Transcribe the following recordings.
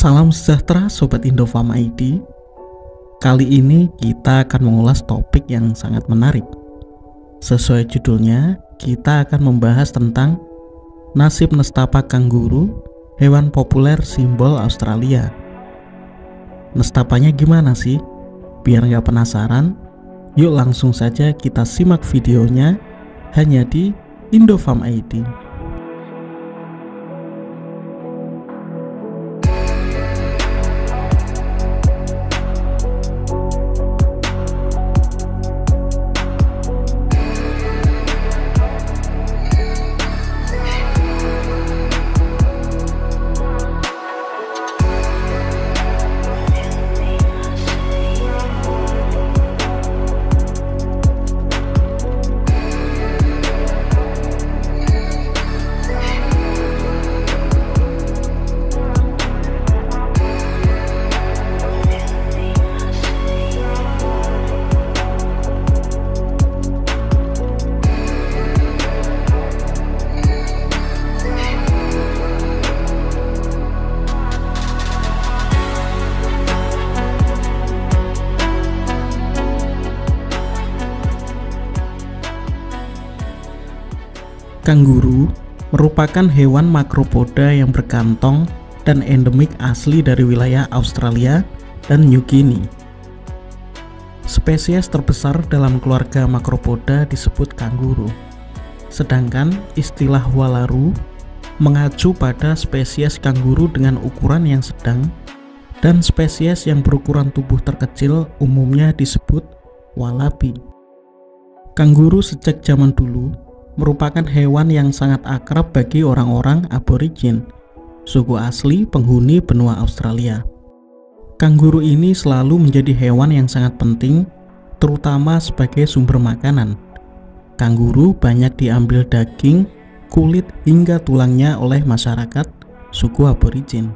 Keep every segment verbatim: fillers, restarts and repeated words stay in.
Salam sejahtera Sobat Indofarm I D. Kali ini kita akan mengulas topik yang sangat menarik. Sesuai judulnya, kita akan membahas tentang nasib nestapa kanguru, hewan populer simbol Australia. Nestapanya gimana sih? Biar nggak penasaran, yuk langsung saja kita simak videonya hanya di Indofarm I D. Kanguru merupakan hewan makropoda yang berkantong dan endemik asli dari wilayah Australia dan New Guinea. Spesies terbesar dalam keluarga makropoda disebut kanguru, sedangkan istilah walaru mengacu pada spesies kanguru dengan ukuran yang sedang, dan spesies yang berukuran tubuh terkecil umumnya disebut wallaby. Kanguru sejak zaman dulu merupakan hewan yang sangat akrab bagi orang-orang aborigin, suku asli penghuni benua Australia. Kanguru ini selalu menjadi hewan yang sangat penting, terutama sebagai sumber makanan. Kanguru banyak diambil daging, kulit, hingga tulangnya oleh masyarakat suku aborigin.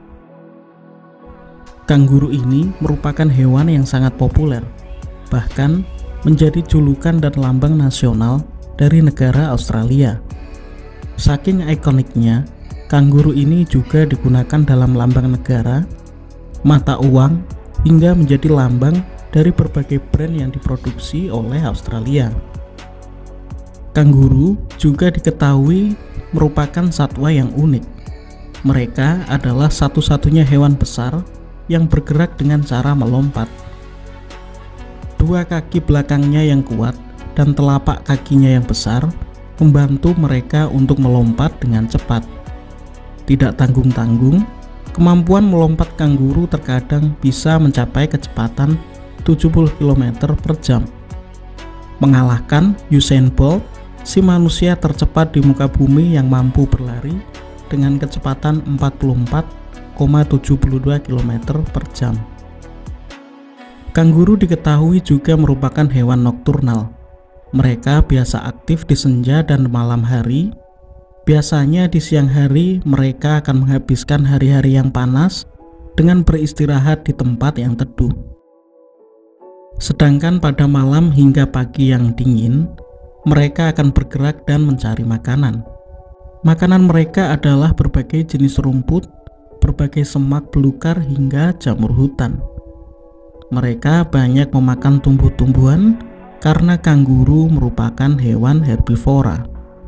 Kanguru ini merupakan hewan yang sangat populer, bahkan menjadi julukan dan lambang nasional dari negara Australia. Saking ikoniknya, kanguru ini juga digunakan dalam lambang negara, mata uang, hingga menjadi lambang dari berbagai brand yang diproduksi oleh Australia. Kanguru juga diketahui merupakan satwa yang unik. Mereka adalah satu-satunya hewan besar yang bergerak dengan cara melompat. Dua kaki belakangnya yang kuat dan telapak kakinya yang besar membantu mereka untuk melompat dengan cepat. Tidak tanggung-tanggung, kemampuan melompat kanguru terkadang bisa mencapai kecepatan tujuh puluh kilometer per jam, mengalahkan Usain Bolt, si manusia tercepat di muka bumi yang mampu berlari dengan kecepatan empat puluh empat koma tujuh dua kilometer per jam. Kanguru diketahui juga merupakan hewan nokturnal. Mereka biasa aktif di senja dan malam hari. Biasanya di siang hari mereka akan menghabiskan hari-hari yang panas dengan beristirahat di tempat yang teduh. Sedangkan pada malam hingga pagi yang dingin, mereka akan bergerak dan mencari makanan. Makanan mereka adalah berbagai jenis rumput, berbagai semak belukar hingga jamur hutan. Mereka banyak memakan tumbuh-tumbuhan karena kanguru merupakan hewan herbivora.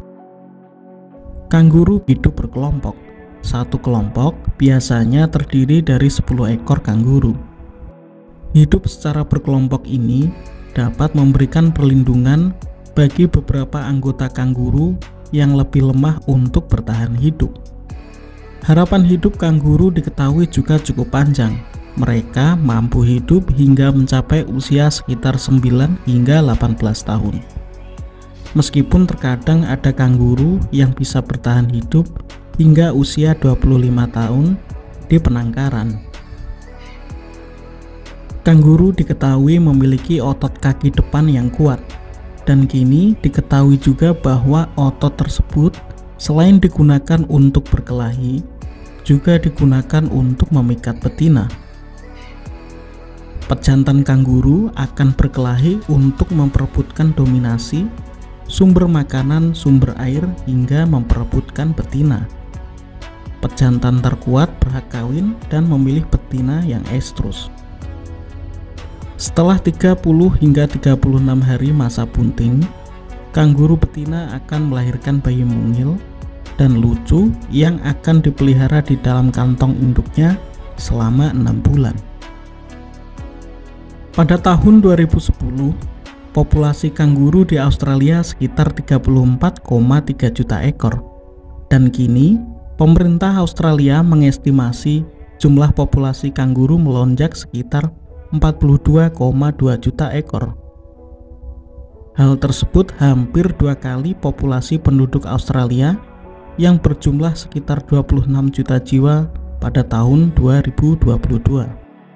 Kanguru hidup berkelompok. Satu kelompok biasanya terdiri dari sepuluh ekor kanguru. Hidup secara berkelompok ini dapat memberikan perlindungan bagi beberapa anggota kanguru yang lebih lemah untuk bertahan hidup. Harapan hidup kanguru diketahui juga cukup panjang. Mereka mampu hidup hingga mencapai usia sekitar sembilan hingga delapan belas tahun. Meskipun terkadang ada kanguru yang bisa bertahan hidup hingga usia dua puluh lima tahun di penangkaran. Kanguru diketahui memiliki otot kaki depan yang kuat, dan kini diketahui juga bahwa otot tersebut selain digunakan untuk berkelahi, juga digunakan untuk memikat betina. Pejantan kanguru akan berkelahi untuk memperebutkan dominasi sumber makanan, sumber air, hingga memperebutkan betina. pejantan terkuat berhak kawin dan memilih betina yang estrus. Setelah tiga puluh hingga tiga puluh enam hari masa bunting, kanguru betina akan melahirkan bayi mungil dan lucu yang akan dipelihara di dalam kantong induknya selama enam bulan. Pada tahun dua ribu sepuluh, populasi kanguru di Australia sekitar tiga puluh empat koma tiga juta ekor. Dan kini, pemerintah Australia mengestimasi jumlah populasi kanguru melonjak sekitar empat puluh dua koma dua juta ekor. Hal tersebut hampir dua kali populasi penduduk Australia yang berjumlah sekitar dua puluh enam juta jiwa pada tahun dua ribu dua puluh dua.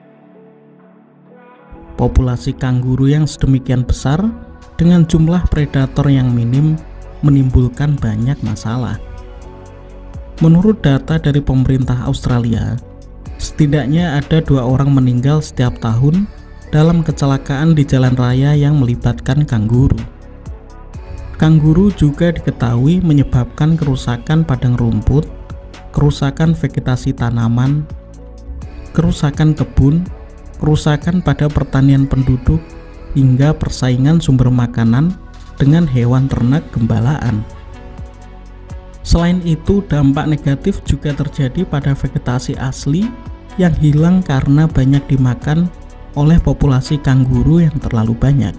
Populasi kanguru yang sedemikian besar dengan jumlah predator yang minim menimbulkan banyak masalah. Menurut data dari pemerintah Australia, setidaknya ada dua orang meninggal setiap tahun dalam kecelakaan di jalan raya yang melibatkan kanguru. Kanguru juga diketahui menyebabkan kerusakan padang rumput, kerusakan vegetasi tanaman, kerusakan kebun, kerusakan pada pertanian penduduk, hingga persaingan sumber makanan dengan hewan ternak gembalaan. Selain itu, dampak negatif juga terjadi pada vegetasi asli yang hilang karena banyak dimakan oleh populasi kanguru yang terlalu banyak.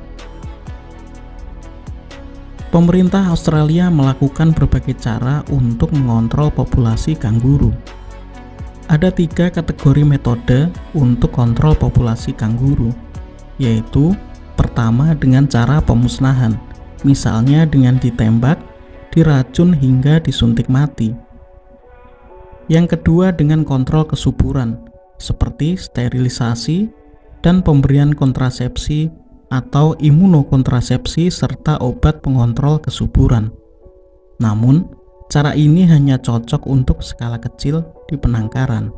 Pemerintah Australia melakukan berbagai cara untuk mengontrol populasi kanguru. Ada tiga kategori metode untuk kontrol populasi kanguru, yaitu pertama dengan cara pemusnahan, misalnya dengan ditembak, diracun hingga disuntik mati. Yang kedua dengan kontrol kesuburan, seperti sterilisasi dan pemberian kontrasepsi atau imunokontrasepsi serta obat pengontrol kesuburan. Namun, cara ini hanya cocok untuk skala kecil di penangkaran.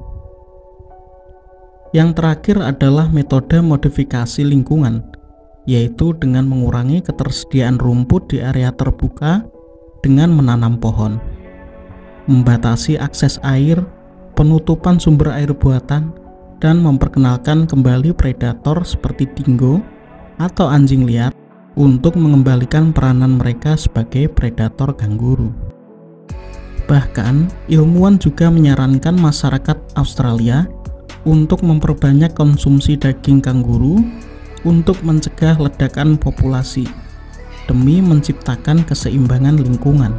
Yang terakhir adalah metode modifikasi lingkungan, yaitu dengan mengurangi ketersediaan rumput di area terbuka dengan menanam pohon, membatasi akses air, penutupan sumber air buatan, dan memperkenalkan kembali predator seperti dingo atau anjing liar untuk mengembalikan peranan mereka sebagai predator kanguru. Bahkan, ilmuwan juga menyarankan masyarakat Australia untuk memperbanyak konsumsi daging kanguru untuk mencegah ledakan populasi demi menciptakan keseimbangan lingkungan.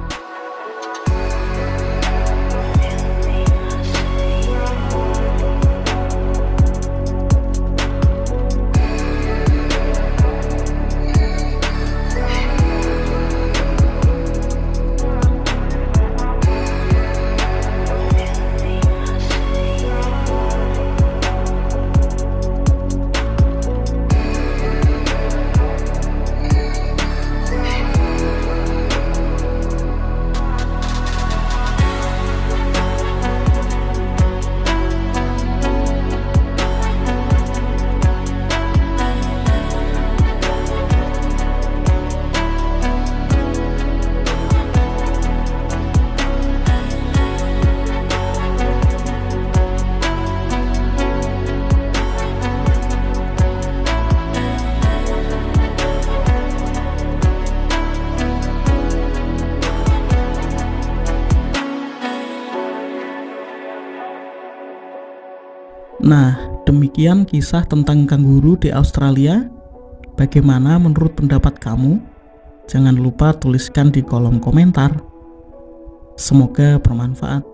Nah, demikian kisah tentang kanguru di Australia. Bagaimana menurut pendapat kamu? Jangan lupa tuliskan di kolom komentar. Semoga bermanfaat.